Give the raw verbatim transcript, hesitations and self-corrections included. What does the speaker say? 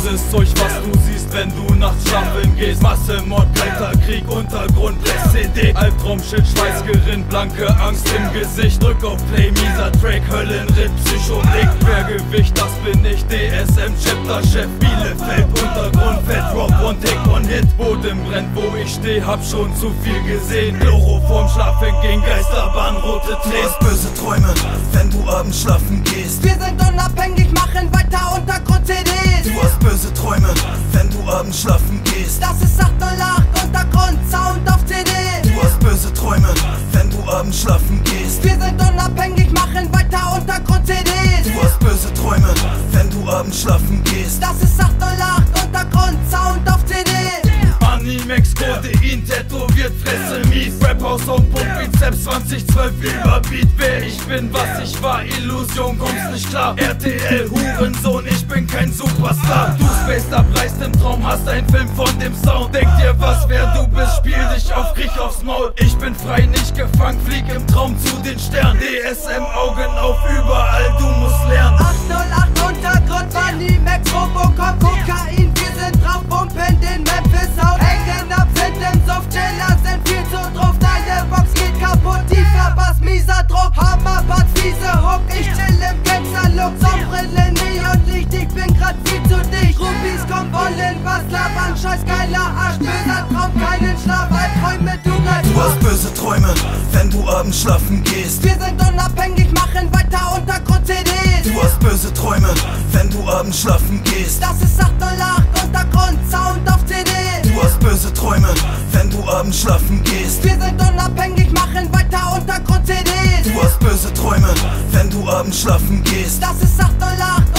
Böses Zeug, was du siehst, wenn du nachts schlafen gehst. Masse, Mord, kalter Krieg, Untergrund, C D. Albtraum-Shit, Schweißgerinnt, blanke Angst im Gesicht. Drück auf Play, mieser Track, Höllenritt, Psychoblick. Schwergewicht, das bin ich, D S M, Chapter-Chef. Bielefeld, Untergrund, Fett, Rock, One Take, One Hit. Boden brennt, wo ich steh, hab schon zu viel gesehen. Chloroform, Schlafen gehen, Geisterbahn, rote Tränen. Du hast böse Träume, wenn du abends schlafen gehst. Wir sind unabhängig, machen weiter Untergrund-C Ds. Du hast böse Träume, wenn du abends schlafen gehst. Das ist acht null acht Untergrund, Sound auf C D. Du hast böse Träume, wenn du abends schlafen gehst. Wir sind unabhängig, machen weiter Untergrund-C Ds. Du hast böse Träume, wenn du abends schlafen gehst. Das ist acht null acht Untergrund, Sound auf C D. Animex, Codein, tätowiert, Fresse mies. Rap-Haus und Pump, Bizeps zwanzig zwölf Überbeat. Wer ich bin, was ich war, Illusion, kommst nicht klar. R T L, Hurensohn, ich bin kein Superstar. Du spaced ab, reißt im Traum, hast ein Film von dem Sound. Denk dir was, wer du bist, spiel dich auf, krieg aufs Maul. Ich bin frei, nicht gefangen, flieg im Traum zu den Sternen. D S M, Augen auf, überall, du musst lernen. acht null acht Untergrund, Animex, Robocop, Kokain. Wir sind drauf, pumpen den Memphis-Sound. Hängen ab, sind im Suff, Chiller sind viel zu drauf. Deine Box geht kaputt, tiefer Bass, mieser Druck. Hammerbad, fiese Hook, ich chill im Gangster-Look. Sonnenbrille, Neonlicht, ich bin grad viel zu dicht. Groupies kommen, wollen was labern, scheiß geiler Arsch. Böser Traum, keinen Schlaf, Albträume, du greifst. Du hast böse Träume, wenn du abends schlafen gehst. Wir sind unabhängig, machen weiter Untergrund-C Ds. Du hast böse Träume, wenn du abends schlafen gehst. Das ist acht null acht Untergrund, Sound auf C D. Du hast böse Träume, wenn du abends schlafen gehst. Wir sind unabhängig, machen weiter Untergrund-C Ds. Du hast böse Träume, wenn du abends schlafen gehst. Das ist acht null acht